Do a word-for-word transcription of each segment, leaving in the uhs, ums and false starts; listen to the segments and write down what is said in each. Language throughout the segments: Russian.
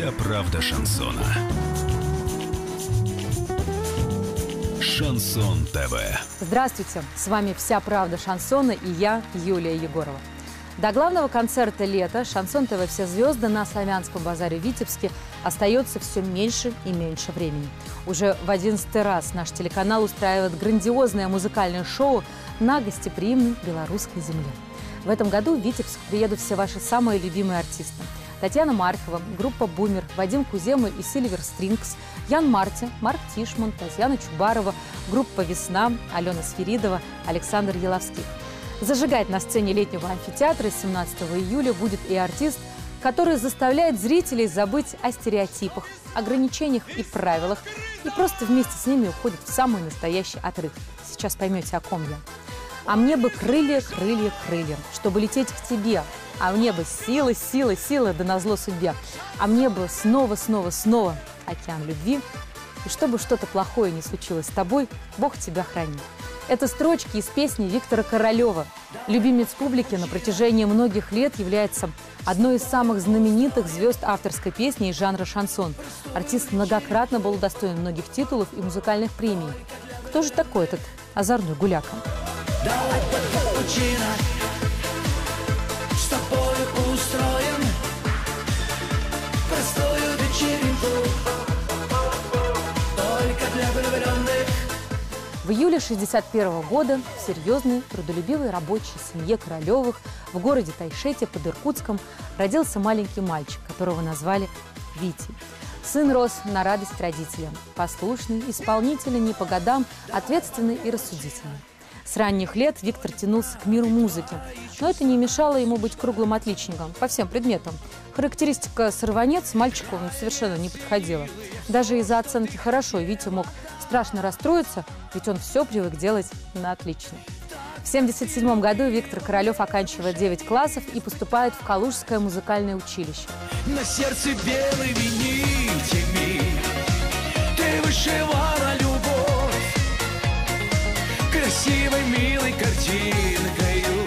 Вся правда шансона. Шансон ТВ. Здравствуйте, с вами «Вся правда шансона» и я, Юлия Егорова. До главного концерта лета «Шансон ТВ. Все звезды» на Славянском базаре в Витебске остается все меньше и меньше времени. Уже в одиннадцатый раз наш телеканал устраивает грандиозное музыкальное шоу на гостеприимной белорусской земле. В этом году в Витебск приедут все ваши самые любимые артисты. Татьяна Маркова, группа «Бумер», Вадим Кузема и Сильвер Стрингс, Ян Марти, Марк Тишман, Татьяна Чубарова, группа «Весна», Алена Сферидова, Александр Еловских. Зажигать на сцене летнего амфитеатра семнадцатого июля будет и артист, который заставляет зрителей забыть о стереотипах, ограничениях и правилах, и просто вместе с ними уходит в самый настоящий отрыв. Сейчас поймете, о ком я. А мне бы крылья, крылья, крылья, чтобы лететь к тебе. А мне бы сила, сила, сила, да назло судьбе. А мне бы снова, снова, снова океан любви. И чтобы что-то плохое не случилось с тобой, Бог тебя храни. Это строчки из песни Виктора Королева. Любимец публики на протяжении многих лет является одной из самых знаменитых звезд авторской песни из жанра шансон. Артист многократно был удостоен многих титулов и музыкальных премий. Кто же такой этот озорной гуляка? Давай под капучино, с тобой устроим простую вечеринку, только для влюбленных. В июле шестьдесят первого года в серьезной, трудолюбивой рабочей семье Королевых в городе Тайшете под Иркутском родился маленький мальчик, которого назвали Витей. Сын рос на радость родителям, послушный, исполнительный не по годам, ответственный и рассудительный. С ранних лет Виктор тянулся к миру музыки, но это не мешало ему быть круглым отличником по всем предметам. Характеристика «сорванец» мальчику совершенно не подходила. Даже из-за оценки «хорошо» Витя мог страшно расстроиться, ведь он все привык делать на отлично. В семьдесят седьмом году Виктор Королев оканчивает девять классов и поступает в Калужское музыкальное училище. На сердце белыми нитями ты вышивала любовь красивой, милой картинкою,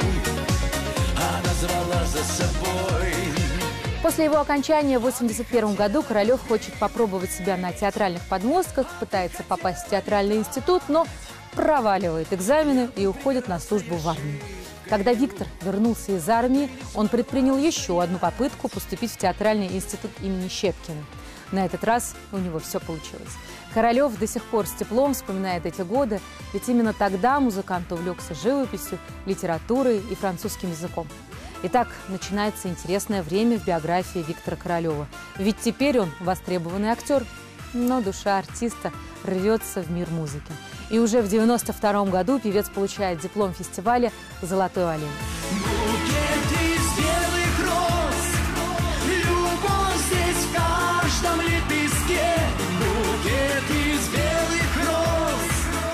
она звала за собой. После его окончания в восемьдесят первом году Королев хочет попробовать себя на театральных подмостках, пытается попасть в театральный институт, но проваливает экзамены и уходит на службу в армию. Когда Виктор вернулся из армии, он предпринял еще одну попытку поступить в театральный институт имени Щепкина. На этот раз у него все получилось. Королев до сих пор с теплом вспоминает эти годы, ведь именно тогда музыкант увлекся живописью, литературой и французским языком. Итак, начинается интересное время в биографии Виктора Королева. Ведь теперь он востребованный актер, но душа артиста рвется в мир музыки. И уже в девяносто втором году певец получает диплом фестиваля «Золотой олень». Букет из белых роз, любовь здесь в каждом лепестке. Букет из белых роз,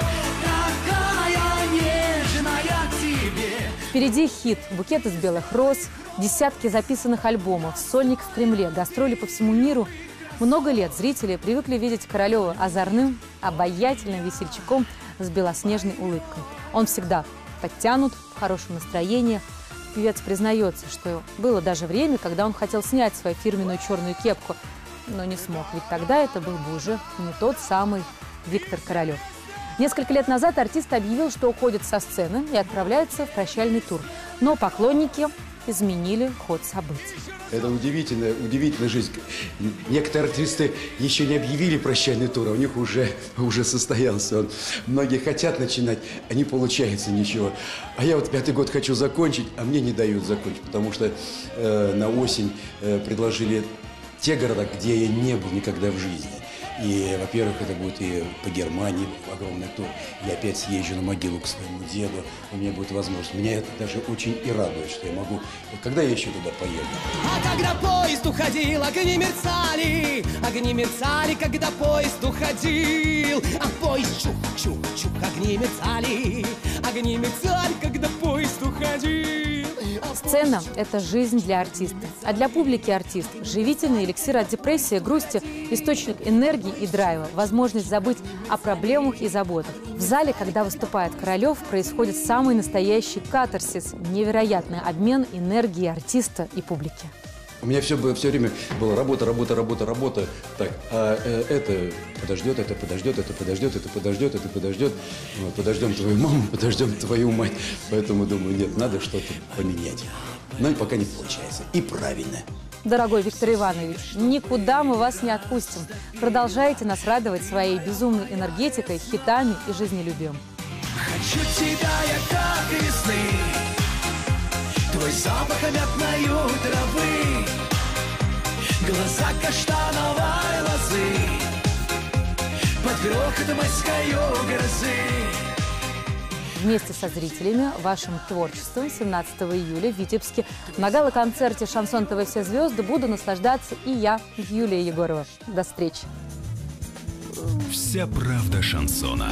такая нежная к тебе. Впереди хит, букет из белых роз, десятки записанных альбомов, сольник в Кремле, гастроли по всему миру. Много лет зрители привыкли видеть Королева озорным, обаятельным весельчаком с белоснежной улыбкой. Он всегда подтянут, в хорошем настроении. Певец признается, что было даже время, когда он хотел снять свою фирменную черную кепку, но не смог, ведь тогда это был бы уже не тот самый Виктор Королев. Несколько лет назад артист объявил, что уходит со сцены и отправляется в прощальный тур. Но поклонники изменили ход событий. Это удивительная, удивительная жизнь. Некоторые артисты еще не объявили прощальный тур, а у них уже, уже состоялся он. Многие хотят начинать, а не получается ничего. А я вот пятый год хочу закончить, а мне не дают закончить, потому что э, на осень э, предложили те города, где я не был никогда в жизни. И, во-первых, это будет и по Германии огромный тур. Я опять съезжу на могилу к своему деду. У меня будет возможность. Меня это даже очень и радует, что я могу. Когда я еще туда поеду? А когда поезд уходил, огни мерцали, огни мерцали, когда поезд уходил. А поезд чух-чух-чух, огни мерцали, огни мерцали, когда поезд уходил. Сцена – это жизнь для артиста. А для публики артист – живительный эликсир от депрессии, грусти, источник энергии и драйва, возможность забыть о проблемах и заботах. В зале, когда выступает Королев, происходит самый настоящий катарсис, невероятный обмен энергии артиста и публики. У меня все, все время было работа, работа, работа, работа. Так, а э, это подождет, это подождет, это подождет, это подождет, это подождет. Вот, подождем твою маму, подождем твою мать. Поэтому думаю, нет, надо что-то поменять. Но и пока не получается. И правильно. Дорогой Виктор Иванович, никуда мы вас не отпустим. Продолжайте нас радовать своей безумной энергетикой, хитами и жизнелюбием. Хочу тебя я как весны, твой запах мятною травы, глаза каштановой лозы, под грохот майскою грозы. Вместе со зрителями вашим творчеством семнадцатого июля в Витебске на гала-концерте «Шансон ТВ. Все звезды» буду наслаждаться и я, Юлия Егорова. До встречи. Вся правда шансона.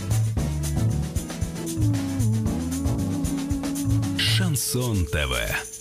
Шансон ТВ.